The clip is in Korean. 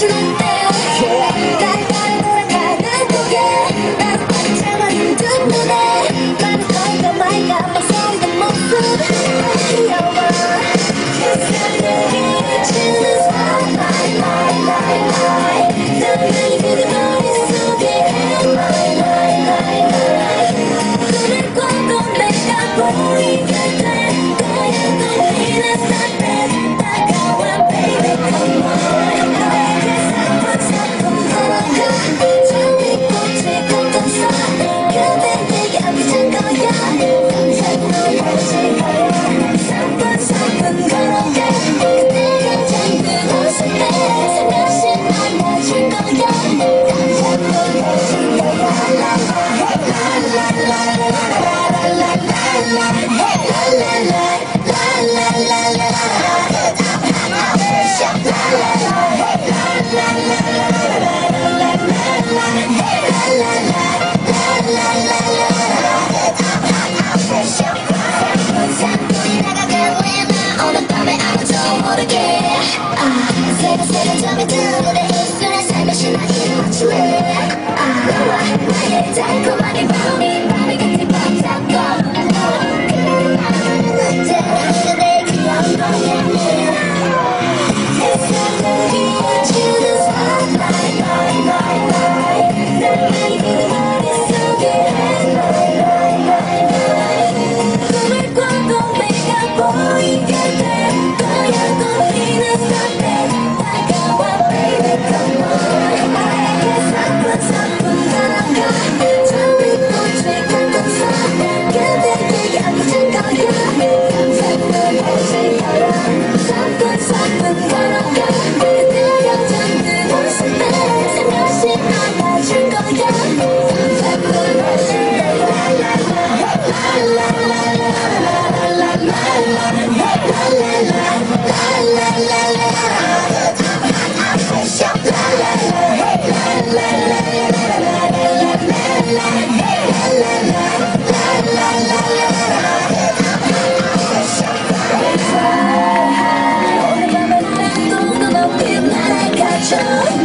주는 때 날날 돌아가는 고개 나도 반짝하는 두 눈에 많은 걸까 말까 목소리도 모습 귀여워 그 주는 spotlight light light light 너의 그대 머릿속에 light light light light 눈을 꽂고 내가 보이게 될 거야 또 빛나 stop it 다가와 baby come on 너에게 사뿐사뿐 걸어가 준비꽃이 꽂혔어 그대 내게 안기찬 거야 당장 너를 질 거야 사뿐사뿐 걸어가 그대가 잠든 웃을 때 살며시 안아줄 거야 당장 너를 질 거야 오늘 밤에 아무도 모르게 새가 잠이 드는 내 입술에 살며시 나 이름 맞출래 너와 나의 달콤하게 밤이 곁에 반짝거 그래 나는 언제나 그대 귀여운 거야 햇살을 비춰주는 spotlight light light light 너의 그 머릿속에 light light light light 꿈을 꿔도 내가 보이게 될 거야 또 빛나 stop it 다가와 baby come on 나에게 사뿐사뿐 걸어가 준비꽃이 꽂혔어 그대에게 안기찬 거야 당장 너를 질 거야 사뿐사뿐 걸어가 그대가 잠든 웃을 때 살며시 안아줄 거야 당장 너를 질 오늘 밤에 또 눈 높이 날아가죠